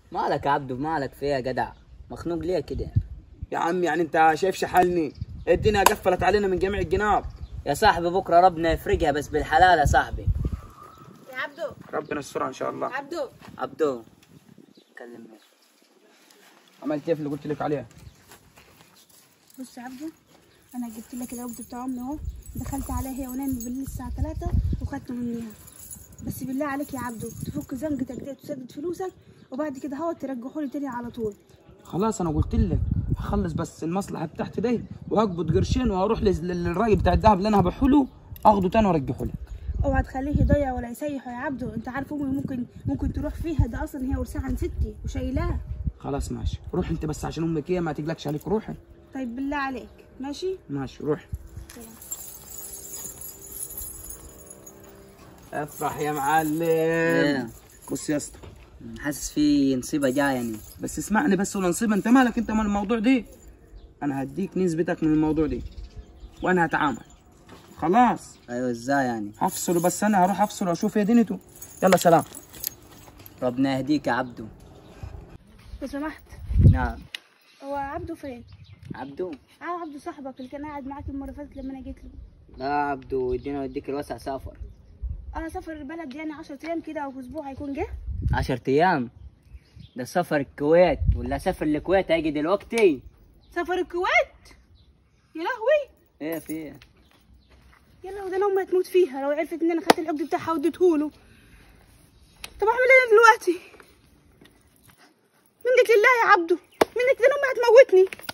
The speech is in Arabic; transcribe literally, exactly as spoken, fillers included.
مالك يا عبدو؟ مالك في ايه يا جدع؟ مخنوق ليه كده؟ يا عم يعني انت شايف شحالني؟ الدنيا قفلت علينا من جميع الجناب. يا صاحبي بكره ربنا يفرجها بس بالحلال يا صاحبي. يا عبدو ربنا يسترها ان شاء الله. عبدو عبدو كلمني. عملت ايه في اللي قلت لك عليها؟ بص يا عبدو، انا جبت لك العقد بتاع امي اهو، دخلت عليها هي ونايمه بالليل الساعه ثلاثة وخدته منيها. بس بالله عليك يا عبدو تفك زنقتك دي وتسدد فلوسك، وبعد كده هو ترجحوا لي تاني على طول. خلاص انا قلت لك هخلص بس المصلحه بتاعتي دي وهقبض قرشين وهروح للراجل بتاع الذهب اللي انا هبيعه له اخده تاني وارجحه لك. اوعى تخليه يضيع ولا يسيح يا عبدو، انت عارف امي ممكن ممكن تروح فيها، ده اصلا هي ورثها عن ستي وشايلاها. خلاص ماشي، روح انت بس عشان امك ايه ما تقلقش عليك، روحي. طيب بالله عليك ماشي؟ ماشي روح. افرح يا معلم. ايه؟ بص يا اسطى، حاسس في نصيبه جايه يعني. بس اسمعني بس ولا نصيبه، انت مالك انت من الموضوع دي؟ انا هديك نسبتك من الموضوع دي وانا هتعامل. خلاص ايوه ازاي يعني؟ هفصله، بس انا هروح افصله واشوف ايه دنيته. يلا سلام. ربنا يهديك يا عبدو. لو سمحت، نعم. هو عبدو فين؟ عبدو؟ اه عبدو صاحبك اللي كان قاعد معاك المره اللي فاتت لما انا جيت له. لا عبدو يدينا ويديك الوسع سافر. اه سافر البلد يعني عشرة ايام كده او اسبوع هيكون جه. عشرة ايام؟ ده سفر الكويت ولا سافر الكويت هيجي دلوقتي؟ سافر الكويت؟ يا لهوي. ايه في ايه؟ يلا وده انا امي هتموت فيها لو عرفت ان انا خدت العقد بتاعها واديتهوله. طب اعمل ايه دلوقتي؟ منك لله يا عبدو، منك، ده انا امي هتموتني.